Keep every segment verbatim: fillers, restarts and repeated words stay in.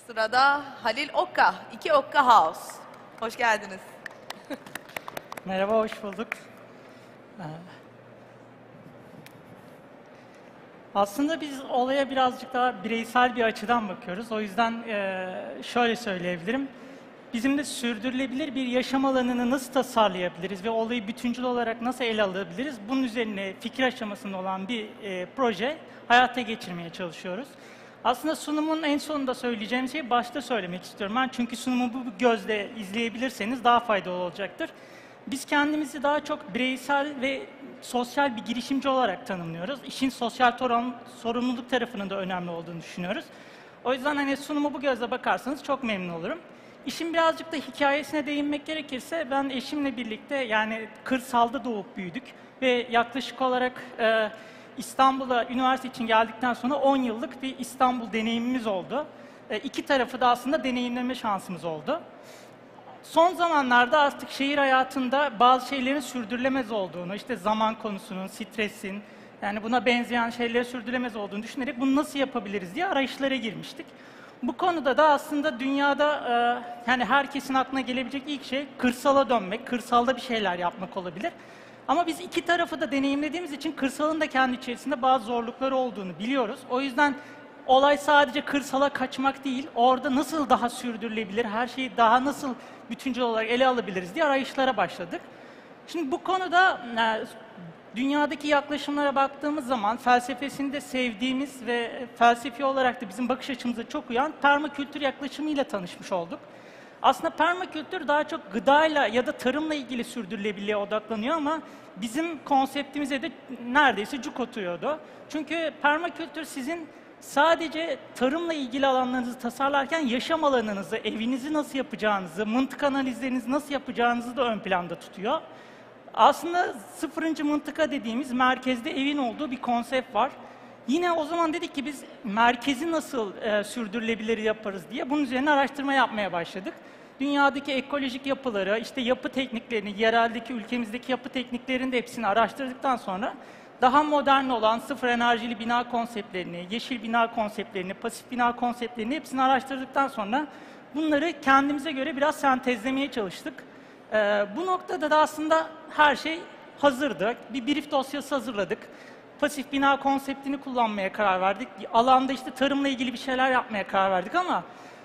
Sırada Halil Okka, iki Okka House. Hoş geldiniz. Merhaba, hoş bulduk. Aslında biz olaya birazcık daha bireysel bir açıdan bakıyoruz. O yüzden şöyle söyleyebilirim. Bizim de sürdürülebilir bir yaşam alanını nasıl tasarlayabiliriz ve olayı bütüncül olarak nasıl ele alabiliriz? Bunun üzerine fikir aşamasında olan bir proje hayata geçirmeye çalışıyoruz. Aslında sunumun en sonunda söyleyeceğim şeyi başta söylemek istiyorum ben. Çünkü sunumu bu gözle izleyebilirseniz daha faydalı olacaktır. Biz kendimizi daha çok bireysel ve sosyal bir girişimci olarak tanımlıyoruz. İşin sosyal sorumluluk tarafının da önemli olduğunu düşünüyoruz. O yüzden hani sunumu bu gözle bakarsanız çok memnun olurum. İşin birazcık da hikayesine değinmek gerekirse ben eşimle birlikte yani kırsalda doğup büyüdük ve yaklaşık olarak e, İstanbul'a üniversite için geldikten sonra on yıllık bir İstanbul deneyimimiz oldu. E, iki tarafı da aslında deneyimleme şansımız oldu. Son zamanlarda artık şehir hayatında bazı şeylerin sürdürülemez olduğunu, işte zaman konusunun, stresin, yani buna benzeyen şeylerin sürdürülemez olduğunu düşünerek bunu nasıl yapabiliriz diye arayışlara girmiştik. Bu konuda da aslında dünyada e, yani herkesin aklına gelebilecek ilk şey kırsala dönmek, kırsalda bir şeyler yapmak olabilir. Ama biz iki tarafı da deneyimlediğimiz için kırsalın da kendi içerisinde bazı zorlukları olduğunu biliyoruz. O yüzden olay sadece kırsala kaçmak değil, orada nasıl daha sürdürülebilir, her şeyi daha nasıl bütüncül olarak ele alabiliriz diye arayışlara başladık. Şimdi bu konuda e, dünyadaki yaklaşımlara baktığımız zaman felsefesini de sevdiğimiz ve felsefi olarak da bizim bakış açımıza çok uyan permakültür yaklaşımıyla tanışmış olduk. Aslında permakültür daha çok gıdayla ya da tarımla ilgili sürdürülebilirliğe odaklanıyor ama bizim konseptimize de neredeyse cuk oturuyordu. Çünkü permakültür sizin sadece tarımla ilgili alanlarınızı tasarlarken yaşam alanınızı, evinizi nasıl yapacağınızı, mıntıka analizlerinizi nasıl yapacağınızı da ön planda tutuyor. Aslında sıfırıncı mıntıka dediğimiz merkezde evin olduğu bir konsept var. Yine o zaman dedik ki biz merkezi nasıl e, sürdürülebilir yaparız diye bunun üzerine araştırma yapmaya başladık. Dünyadaki ekolojik yapıları, işte yapı tekniklerini, yereldeki, ülkemizdeki yapı tekniklerinin de hepsini araştırdıktan sonra daha modern olan sıfır enerjili bina konseptlerini, yeşil bina konseptlerini, pasif bina konseptlerini hepsini araştırdıktan sonra bunları kendimize göre biraz sentezlemeye çalıştık. Ee, bu noktada da aslında her şey hazırdı. Bir brief dosyası hazırladık. Pasif bina konseptini kullanmaya karar verdik. Alanda işte tarımla ilgili bir şeyler yapmaya karar verdik ama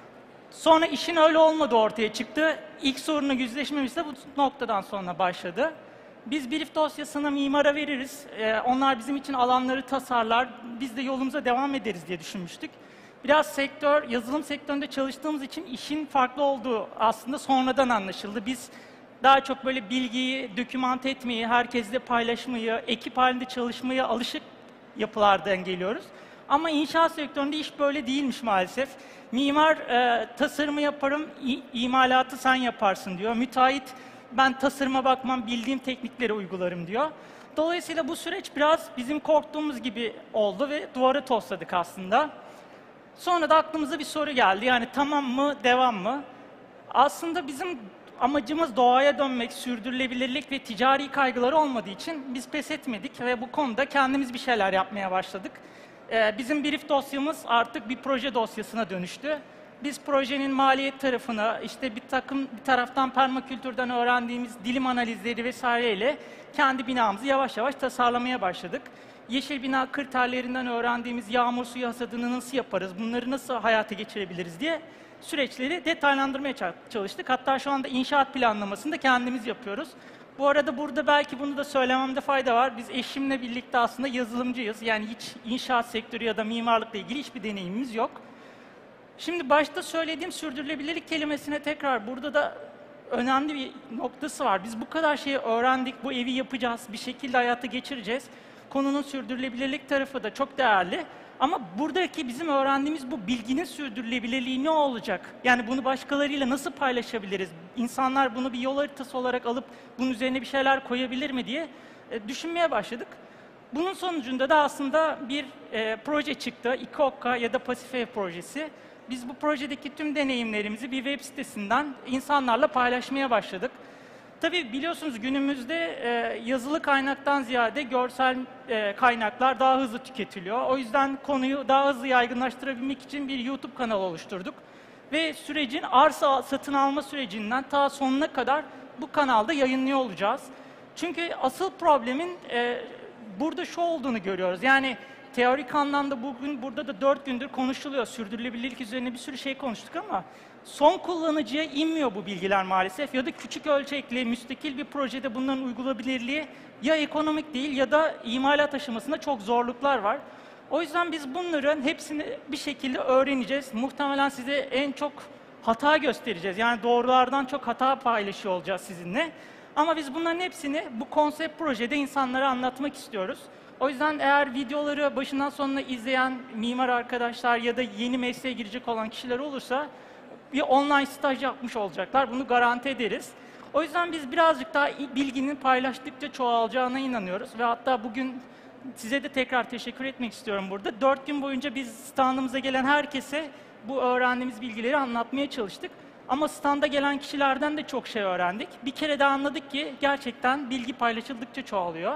sonra işin öyle olmadığı ortaya çıktı. İlk sorunla yüzleşmemiz de bu noktadan sonra başladı. Biz brief dosyasını mimara veririz. Ee, onlar bizim için alanları tasarlar. Biz de yolumuza devam ederiz diye düşünmüştük. Biraz sektör, yazılım sektöründe çalıştığımız için işin farklı olduğu aslında sonradan anlaşıldı. Biz daha çok böyle bilgiyi dokümante etmeyi, herkesle paylaşmayı, ekip halinde çalışmaya alışık yapılardan geliyoruz. Ama inşaat sektöründe iş böyle değilmiş maalesef. Mimar e, tasarımı yaparım, imalatı sen yaparsın diyor. Müteahhit ben tasarıma bakmam, bildiğim teknikleri uygularım diyor. Dolayısıyla bu süreç biraz bizim korktuğumuz gibi oldu ve duvara tosladık aslında. Sonra da aklımıza bir soru geldi. Yani tamam mı, devam mı? Aslında bizim amacımız doğaya dönmek, sürdürülebilirlik ve ticari kaygıları olmadığı için biz pes etmedik ve bu konuda kendimiz bir şeyler yapmaya başladık. Ee, bizim brief dosyamız artık bir proje dosyasına dönüştü. Biz projenin maliyet tarafını, işte bir takım bir taraftan permakültürden öğrendiğimiz dilim analizleri vesaireyle kendi binamızı yavaş yavaş tasarlamaya başladık. Yeşil bina kriterlerinden öğrendiğimiz yağmur suyu hasadını nasıl yaparız, bunları nasıl hayata geçirebiliriz diye süreçleri detaylandırmaya çalıştık. Hatta şu anda inşaat planlamasını da kendimiz yapıyoruz. Bu arada burada belki bunu da söylememde fayda var. Biz eşimle birlikte aslında yazılımcıyız. Yani hiç inşaat sektörü ya da mimarlıkla ilgili hiçbir deneyimimiz yok. Şimdi başta söylediğim sürdürülebilirlik kelimesine tekrar burada da önemli bir noktası var. Biz bu kadar şeyi öğrendik, bu evi yapacağız, bir şekilde hayata geçireceğiz. Konunun sürdürülebilirlik tarafı da çok değerli. Ama buradaki bizim öğrendiğimiz bu bilginin sürdürülebilirliği ne olacak? Yani bunu başkalarıyla nasıl paylaşabiliriz? İnsanlar bunu bir yol haritası olarak alıp bunun üzerine bir şeyler koyabilir mi diye e, düşünmeye başladık. Bunun sonucunda da aslında bir e, proje çıktı. iki Okka ya da Pasif Ev projesi. Biz bu projedeki tüm deneyimlerimizi bir web sitesinden insanlarla paylaşmaya başladık. Tabii biliyorsunuz günümüzde e, yazılı kaynaktan ziyade görsel e, kaynaklar daha hızlı tüketiliyor. O yüzden konuyu daha hızlı yaygınlaştırabilmek için bir YouTube kanalı oluşturduk. Ve sürecin arsa satın alma sürecinden ta sonuna kadar bu kanalda yayınlıyor olacağız. Çünkü asıl problemin e, burada şu olduğunu görüyoruz. Yani teorik anlamda bugün burada da dört gündür konuşuluyor. Sürdürülebilirlik üzerine bir sürü şey konuştuk ama son kullanıcıya inmiyor bu bilgiler maalesef. Ya da küçük ölçekli, müstakil bir projede bunların uygulanabilirliği ya ekonomik değil ya da imalat aşamasında çok zorluklar var. O yüzden biz bunların hepsini bir şekilde öğreneceğiz. Muhtemelen size en çok hata göstereceğiz. Yani doğrulardan çok hata paylaşıyor olacağız sizinle. Ama biz bunların hepsini bu konsept projede insanlara anlatmak istiyoruz. O yüzden eğer videoları başından sonuna izleyen mimar arkadaşlar ya da yeni mesleğe girecek olan kişiler olursa bir online staj yapmış olacaklar. Bunu garanti ederiz. O yüzden biz birazcık daha bilginin paylaştıkça çoğalacağına inanıyoruz. Ve hatta bugün size de tekrar teşekkür etmek istiyorum burada. Dört gün boyunca biz standımıza gelen herkese bu öğrendiğimiz bilgileri anlatmaya çalıştık. Ama standa gelen kişilerden de çok şey öğrendik. Bir kere de anladık ki gerçekten bilgi paylaşıldıkça çoğalıyor.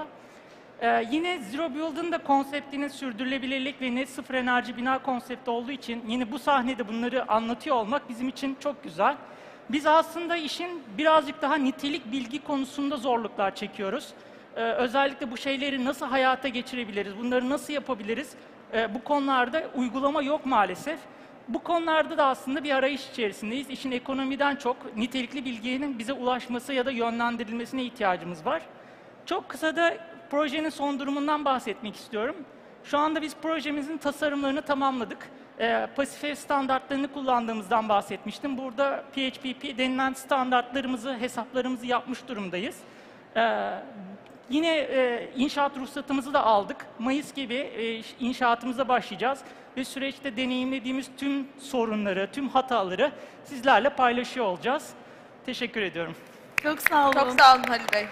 Ee, yine Zero Build'ın da konseptinin sürdürülebilirlik ve net sıfır enerji bina konsepti olduğu için yine bu sahnede bunları anlatıyor olmak bizim için çok güzel. Biz aslında işin birazcık daha nitelik bilgi konusunda zorluklar çekiyoruz. Ee, özellikle bu şeyleri nasıl hayata geçirebiliriz, bunları nasıl yapabiliriz? Ee, bu konularda uygulama yok maalesef. Bu konularda da aslında bir arayış içerisindeyiz. İşin ekonomiden çok nitelikli bilginin bize ulaşması ya da yönlendirilmesine ihtiyacımız var. Çok kısa da projenin son durumundan bahsetmek istiyorum. Şu anda biz projemizin tasarımlarını tamamladık. Ee, Pasifev standartlarını kullandığımızdan bahsetmiştim. Burada P H P P denilen standartlarımızı, hesaplarımızı yapmış durumdayız. Ee, yine e, inşaat ruhsatımızı da aldık. Mayıs gibi e, inşaatımıza başlayacağız. Ve süreçte deneyimlediğimiz tüm sorunları, tüm hataları sizlerle paylaşıyor olacağız. Teşekkür ediyorum. Çok sağ olun. Çok sağ olun Halil Bey.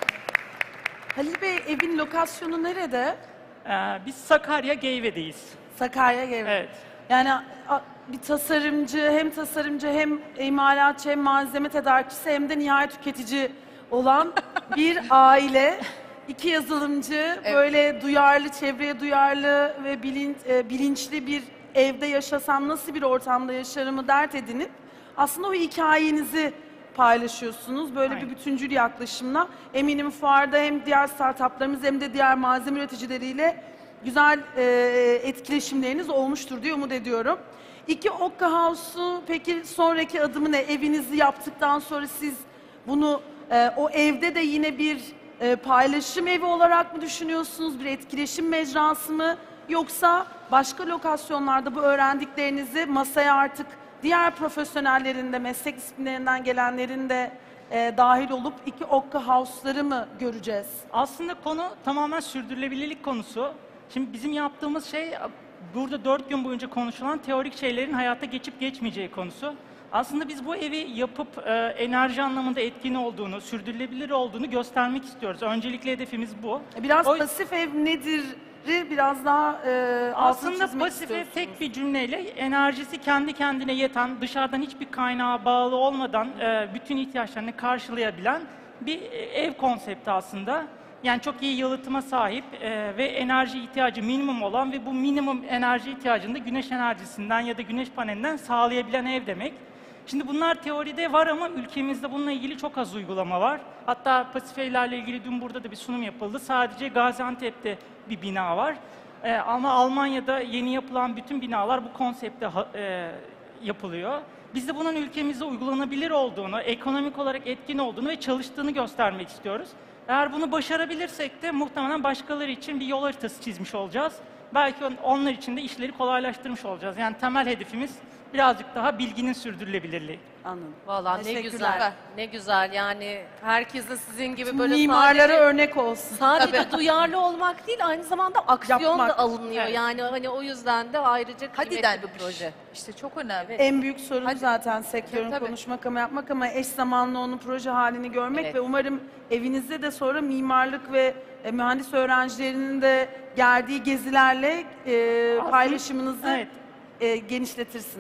Halil Bey, evin lokasyonu nerede? Ee, biz Sakarya Geyve'deyiz. Sakarya Gevre. Evet. Yani a- bir tasarımcı, hem tasarımcı hem imalatçı hem malzeme tedarikçisi hem de nihai tüketici olan bir aile. İki yazılımcı, Evet. böyle duyarlı, çevreye duyarlı ve bilinç, e, bilinçli bir evde yaşasam nasıl bir ortamda yaşarımı dert edinip aslında o hikayenizi paylaşıyorsunuz. Böyle Aynen. bir bütüncül yaklaşımla. Eminim fuarda hem diğer startuplarımız hem de diğer malzeme üreticileriyle güzel e, etkileşimleriniz olmuştur diye umut ediyorum. İki Okka House'u peki sonraki adımı ne? Evinizi yaptıktan sonra siz bunu e, o evde de yine bir e, paylaşım evi olarak mı düşünüyorsunuz? Bir etkileşim mecrası mı? Yoksa başka lokasyonlarda bu öğrendiklerinizi masaya artık diğer profesyonellerin de, meslek disiplinlerinden gelenlerin de e, dahil olup iki Okka House'ları mı göreceğiz? Aslında konu tamamen sürdürülebilirlik konusu. Şimdi bizim yaptığımız şey burada dört gün boyunca konuşulan teorik şeylerin hayata geçip geçmeyeceği konusu. Aslında biz bu evi yapıp e, enerji anlamında etkin olduğunu, sürdürülebilir olduğunu göstermek istiyoruz. Öncelikle hedefimiz bu. Biraz O- pasif ev nedir? Biraz daha e, altını Aslında çizmek pasif ev istiyorsunuz. tek bir cümleyle enerjisi kendi kendine yeten, dışarıdan hiçbir kaynağa bağlı olmadan e, bütün ihtiyaçlarını karşılayabilen bir e, ev konsepti aslında. Yani çok iyi yalıtıma sahip e, ve enerji ihtiyacı minimum olan ve bu minimum enerji ihtiyacını da güneş enerjisinden ya da güneş panelinden sağlayabilen ev demek. Şimdi bunlar teoride var ama ülkemizde bununla ilgili çok az uygulama var. Hatta pasif evlerle ilgili dün burada da bir sunum yapıldı. Sadece Gaziantep'te bir bina var. Ee, ama Almanya'da yeni yapılan bütün binalar bu konsepte ha- e, yapılıyor. Biz de bunun ülkemizde uygulanabilir olduğunu, ekonomik olarak etkin olduğunu ve çalıştığını göstermek istiyoruz. Eğer bunu başarabilirsek de muhtemelen başkaları için bir yol haritası çizmiş olacağız. Belki on- onlar için de işleri kolaylaştırmış olacağız. Yani temel hedefimiz birazcık daha bilginin sürdürülebilirliği. Anladım. Vallahi ne Teşekkürler. güzel, ne güzel yani herkesin sizin gibi böyle Mimarlara sadece, örnek olsun. sadece duyarlı olmak değil aynı zamanda aksiyon Yapmak. da alınıyor. Evet. Yani hani o yüzden de ayrıca Hadi kıymetli denmiş. bir proje. İşte çok önemli. En büyük sorun Hadi. zaten sektörün Tabii, tabii. konuşmak ama yapmak ama eş zamanlı onun proje halini görmek Evet. ve umarım evinizde de sonra mimarlık ve e, mühendis öğrencilerinin de geldiği gezilerle e, Aslında- paylaşımınızı Evet. e, genişletirsiniz.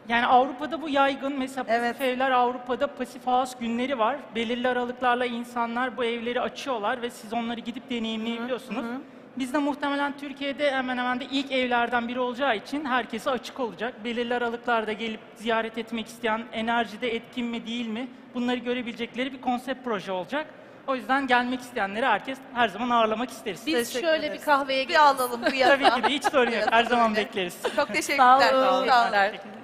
Yani Avrupa'da bu yaygın. Mesela pasif Evet. evler, Avrupa'da pasif house günleri var. Belirli aralıklarla insanlar bu evleri açıyorlar ve siz onları gidip deneyimleyebiliyorsunuz. Biz de muhtemelen Türkiye'de hemen hemen de ilk evlerden biri olacağı için herkese açık olacak. Belirli aralıklarda gelip ziyaret etmek isteyen, enerjide etkin mi değil mi bunları görebilecekleri bir konsept proje olacak. O yüzden gelmek isteyenleri herkes her zaman ağırlamak isteriz. Biz Teşekkür şöyle ederiz. bir kahveye Bir alalım bu Tabii yanına. ki de hiç sorun yok. Her zaman bekleriz. Çok teşekkürler. Sağ olun. Sağ olun. Teşekkür ederim.